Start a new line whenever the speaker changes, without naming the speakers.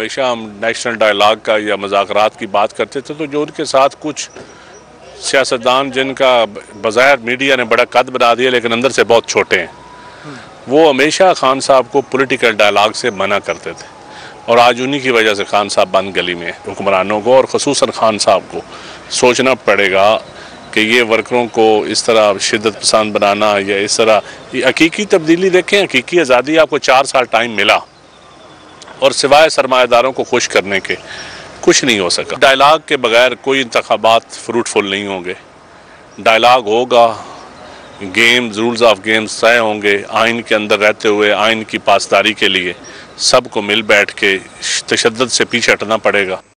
ہمیشہ ہم national dialogue کا یا مذاکرات کی بات کرتے تھے، تو جو ان کے ساتھ کچھ سیاستدان جن کا بظاہر میڈیا نے بڑا قد بنا دیا لیکن اندر سے بہت چھوٹے ہیں، وہ ہمیشہ خان صاحب کو پولیٹیکل ڈائلاگ سے منع کرتے تھے، اور آج انہی کی وجہ سے خان صاحب بند گلی میں حکمرانوں کو اور خصوصاً خان صاحب کو سوچنا پڑے گا کہ یہ ورکروں کو اس طرح شدت پسند بنانا یا اس طرح یہ حقیقی تبدیلی دیکھیں، حقیقی آزادی آپ کو 4 سال ٹائم ملا اور سوائے سرمایہ داروں کو خوش کرنے کے کچھ نہیں ہو سکا۔ ڈائلاگ کے بغیر کوئی انتخابات فروٹفل نہیں ہوں گے، ڈائلاگ ہوگا، گیمز رولز آف گیمز طے ہوں گے، آئین کے اندر رہتے ہوئے آئین کی پاسداری کے لیے سب کو مل بیٹھ کے تشدد سے پیچھے ہٹنا پڑے گا۔